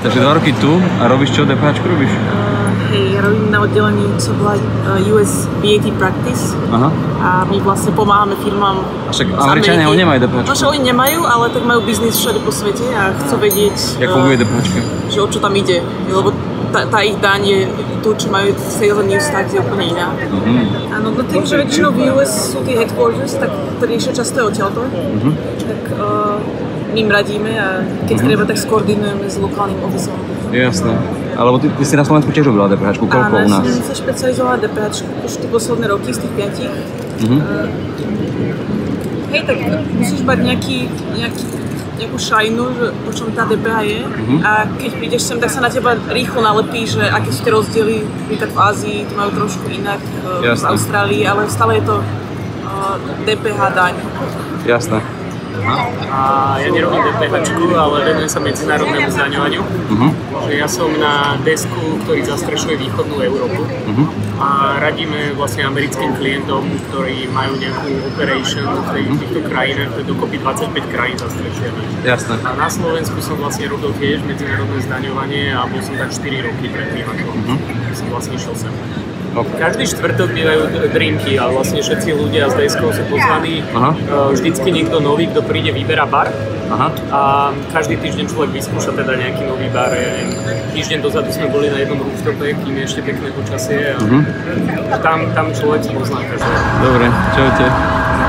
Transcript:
Takže 2 roky tu a robíš čo? DPHčku robíš? Hej, ja robím na oddelení, čo bola US VAT Practice. Aha. A my vlastne pomáhame firmám. A však Američania ho nemajú DPHčku. No, že oni nemajú, ale tak majú biznis všade po svete a chcú vedieť, Jak funguje DPHčka? že o čo tam ide. Lebo tá ich daň je tu, čo majú sales and use tax, je úplne iná. Áno, no tým, že väčšinou v US sú tie headquarters, tak to riešia často odtiaľto. Tak my im radíme a keď treba, tak skoordinujeme s lokálnym ofisom. Jasné. Alebo ty si na Slovensku tiež robila DPHčku, koľko u nás? Áno, ja som sa špecializovala DPHčku už tie posledné roky z tých 5. Hej, tak musíš mať nejakú šajnu, že o čom tá DPH je. A keď prídeš sem, tak sa na teba rýchlo nalepí, že aké sú tie rozdiely. Napríklad v Ázii to majú trošku inak, v Austrálii, ale stále je to DPH daň. Jasné. A ja nerobím DPHčku, ale venujem sa medzinárodnému zdaňovaniu. Že ja som na desku, ktorý zastrešuje východnú Európu. A radíme vlastne americkým klientom, ktorí majú nejakú operation v týchto krajinách, to je dokopy 25 krajín zastrešujeme. Jasné. A na Slovensku som vlastne robil tiež medzinárodné zdaňovanie a bol som tak 4 roky predtým, ako som vlastne išiel sem. Okay. Každý štvrtok bývajú drinky a vlastne všetci ľudia z deskou sú pozvaní. Vždycky niekto nový, kto príde, vyberá bar. A každý týždeň človek vyskúša teda nejaký nový bar. Týždeň dozadu sme boli na jednom rooftope, kým je ešte pekné počasie. A tam človek sa pozná každého. Dobre, čaute.